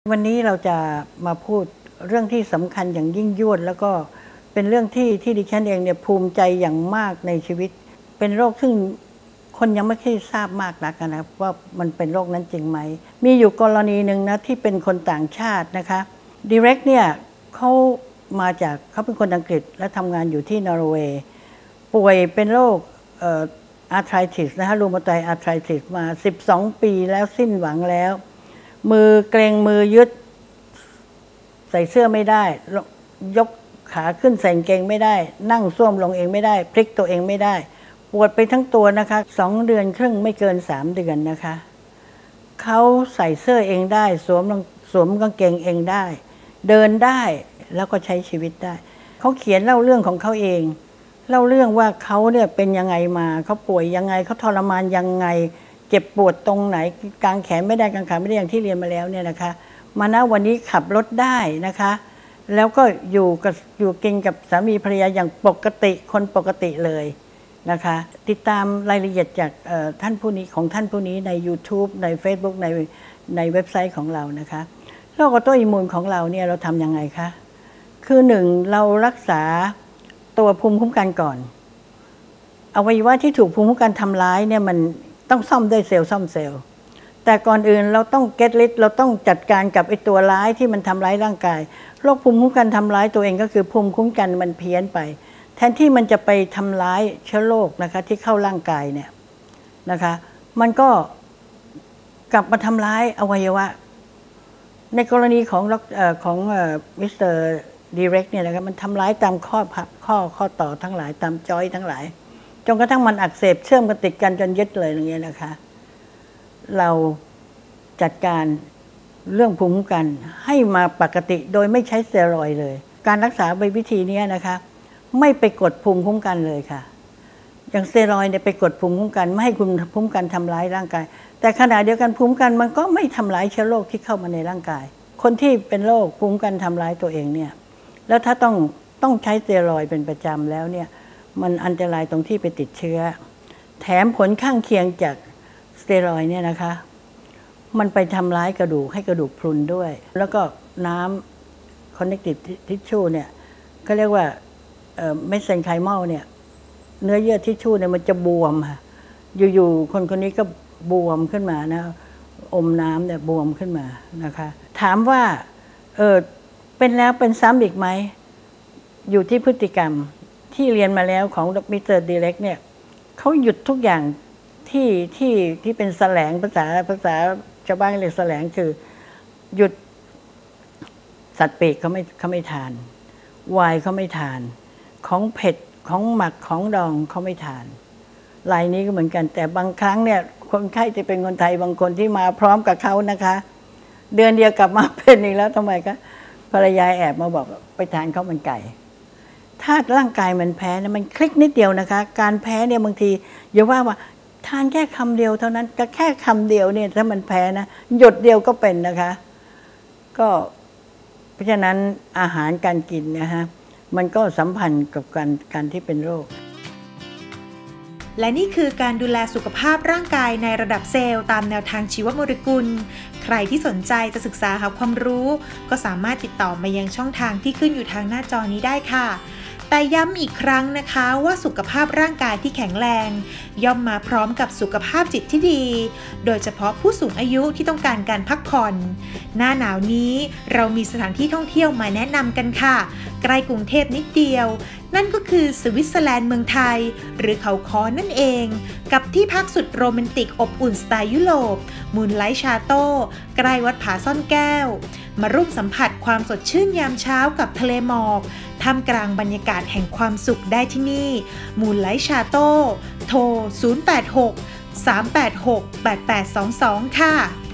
วันนี้เราจะมาพูดเรื่องที่สำคัญอย่างยิ่งยวดแล้วก็เป็นเรื่องที่ดิฉันเองเนี่ยภูมิใจอย่างมากในชีวิตเป็นโรคซึ่งคนยังไม่ค่อยทราบมากนักนะว่ามันเป็นโรคนั้นจริงไหมมีอยู่กรณีหนึ่งนะที่เป็นคนต่างชาตินะคะDirectเนี่ยเขาเป็นคนอังกฤษและทำงานอยู่ที่นอร์เวย์ป่วยเป็นโรคอาร์ไทรติสนะคะรูมาตอยด์อาร์ไทรติสมา12 ปีแล้วสิ้นหวังแล้วมือเกร็งมือยึดใส่เสื้อไม่ได้ยกขาขึ้นใส่กางเกงไม่ได้นั่งส้วมลงเองไม่ได้พลิกตัวเองไม่ได้ปวดไปทั้งตัวนะคะ2 เดือนครึ่งไม่เกิน3 เดือนนะคะเขาใส่เสื้อเองได้สวมกางเกงเองได้เดินได้แล้วก็ใช้ชีวิตได้เขาเขียนเล่าเรื่องของเขาเองเล่าเรื่องว่าเขาเนี่ยเป็นยังไงมาเขาป่วยยังไงเขาทรมานยังไงเจ็บปวดตรงไหนกางแขนไม่ได้กางขาไม่ได้อย่างที่เรียนมาแล้วเนี่ยนะคะมาณวันนี้ขับรถได้นะคะแล้วก็อยู่กินกับสามีภรรยาอย่างปกติคนปกติเลยนะคะติดตามรายละเอียดจากท่านผู้นี้ใน YouTube ใน Facebook ในเว็บไซต์ของเรานะคะโรคออโตอิมมูนของเราเนี่ยเราทำยังไงคะคือ1เรารักษาตัวภูมิคุ้มกันก่อนอวัยวะที่ถูกภูมิคุ้มกันทำร้ายเนี่ยมันต้องซ่อมด้วยเซลล์แต่ก่อนอื่นเราต้องเราต้องจัดการกับไอ้ตัวร้ายที่มันทำร้ายร่างกายโรคภูมิคุ้มกันทำร้ายตัวเองก็คือภูมิคุ้มกันมันเพี้ยนไปแทนที่มันจะไปทำร้ายเชื้อโรคนะคะที่เข้าร่างกายเนี่ยนะคะมันก็กลับมาทำร้ายอวัยวะในกรณีของมิสเตอร์Directเนี่ยนะครับมันทำร้ายตามข้อต่อทั้งหลายตามจอยทั้งหลายจนกระทั่งมันอักเสบเชื่อมกันติดกันจนยึดเลยอย่างเงี้ยนะคะเราจัดการเรื่องภูมิคุ้มกันให้มาปกติโดยไม่ใช้สเตียรอยด์เลยการรักษาโดยวิธีนี้นะคะไม่ไปกดภูมิคุ้มกันเลยค่ะอย่างสเตียรอยด์เนี่ยไปกดภูมิคุ้มกันไม่ให้ภูมิคุ้มกันทำร้ายร่างกายแต่ขณะเดียวกันภูมิคุ้มกันมันก็ไม่ทำร้ายเชื้อโรคที่เข้ามาในร่างกายคนที่เป็นโรคภูมิคุ้มกันทำร้ายตัวเองเนี่ยแล้วถ้าต้องใช้สเตียรอยด์เป็นประจำแล้วเนี่ยมันอันตรายตรงที่ไปติดเชื้อแถมผลข้างเคียงจากสเตียรอยด์เนี่ยนะคะมันไปทำร้ายกระดูกให้กระดูกพรุนด้วยแล้วก็น้ำ connective tissue เนี่ยเขาเรียกว่าเมสเซนไคมอลเนี่ยเนื้อเยื่อทิชชู่เนี่ยมันจะบวมค่ะอยู่ๆคนนี้ก็บวมขึ้นมานะอมน้ำเนี่ยบวมขึ้นมานะคะถามว่าเป็นแล้วเป็นซ้ำอีกไหมอยู่ที่พฤติกรรมที่เรียนมาแล้วของมิสเตอร์Directเนี่ยเขาหยุดทุกอย่างที่เป็นแสลงภาษาชาวบ้านเรียกแสลงคือหยุดสัตว์ปีกเขาไม่ทานไวน์เขาไม่ทานของเผ็ดของหมักของดองเขาไม่ทานรายนี้ก็เหมือนกันแต่บางครั้งเนี่ยคนไข้จะเป็นคนไทยบางคนที่มาพร้อมกับเขานะคะเดือนเดียวกลับมาเป็นอีกแล้วทำไมคะภรรยาแอบมาบอกไปทานข้าวมันไก่ถ้าร่างกายมันแพ้นะมันคลิกนิดเดียวนะคะการแพ้เนี่ยบางทีอย่าว่าทานแค่คำเดียวเท่านั้นก็แค่คำเดียวเนี่ยถ้ามันแพ้นะหยดเดียวก็เป็นนะคะก็เพราะฉะนั้นอาหารการกินนะฮะมันก็สัมพันธ์กับการที่เป็นโรคและนี่คือการดูแลสุขภาพร่างกายในระดับเซลล์ตามแนวทางชีวโมเลกุลใครที่สนใจจะศึกษาหาความรู้ก็สามารถติดต่อมายังช่องทางที่ขึ้นอยู่ทางหน้าจอนี้ได้ค่ะแต่ย้ำอีกครั้งนะคะว่าสุขภาพร่างกายที่แข็งแรงย่อมมาพร้อมกับสุขภาพจิตที่ดีโดยเฉพาะผู้สูงอายุที่ต้องการการพักผ่อนหน้าหนาวนี้เรามีสถานที่ท่องเที่ยวมาแนะนำกันค่ะใกล้กรุงเทพนิดเดียวนั่นก็คือสวิตเซอร์แลนด์เมืองไทยหรือเขาค้อนั่นเองกับที่พักสุดโรแมนติกอบอุ่นสไตล์ยุโรปมูนไลท์ชาโต้ใกล้วัดผาซ่อนแก้วมาร่วมสัมผัสความสดชื่นยามเช้ากับทะเลหมอกท่ามกลางบรรยากาศแห่งความสุขได้ที่นี่มูนไลท์ชาโต้โทร 086 386 8822 ค่ะ